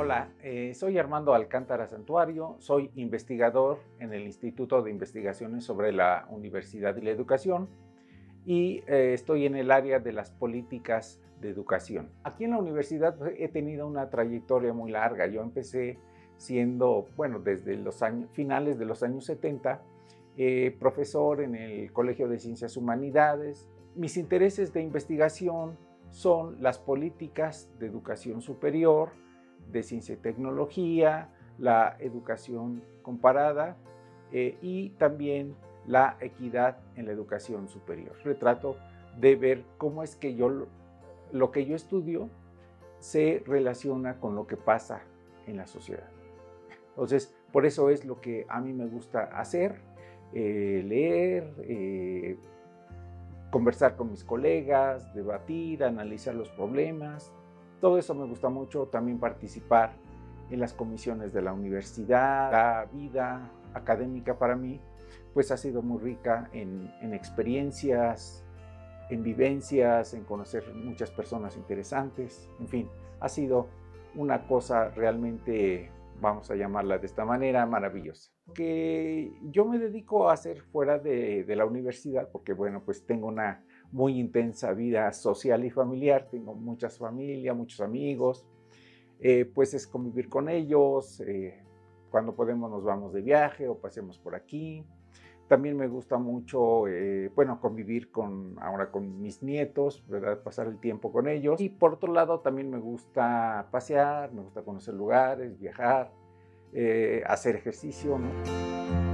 Hola, soy Armando Alcántara Santuario, soy investigador en el Instituto de Investigaciones sobre la Universidad y la Educación y estoy en el área de las políticas de educación. Aquí en la universidad he tenido una trayectoria muy larga. Yo empecé siendo, bueno, desde los finales de los años 70, profesor en el Colegio de Ciencias Humanidades. Mis intereses de investigación son las políticas de educación superior, de ciencia y tecnología, la educación comparada y también la equidad en la educación superior. Trato de ver cómo es que lo que yo estudio se relaciona con lo que pasa en la sociedad. Entonces, por eso es lo que a mí me gusta hacer, leer, conversar con mis colegas, debatir, analizar los problemas. Todo eso me gusta mucho, también participar en las comisiones de la universidad. La vida académica para mí pues ha sido muy rica en experiencias, en vivencias, en conocer muchas personas interesantes. En fin, ha sido una cosa realmente, vamos a llamarla de esta manera, maravillosa. Que yo me dedico a hacer fuera de la universidad, porque bueno, pues tengo una muy intensa vida social y familiar, tengo muchas familias, muchos amigos, pues es convivir con ellos, cuando podemos nos vamos de viaje o pasemos por aquí. También me gusta mucho, bueno, convivir ahora con mis nietos, ¿verdad? Pasar el tiempo con ellos. Y por otro lado, también me gusta pasear, me gusta conocer lugares, viajar, hacer ejercicio, ¿no?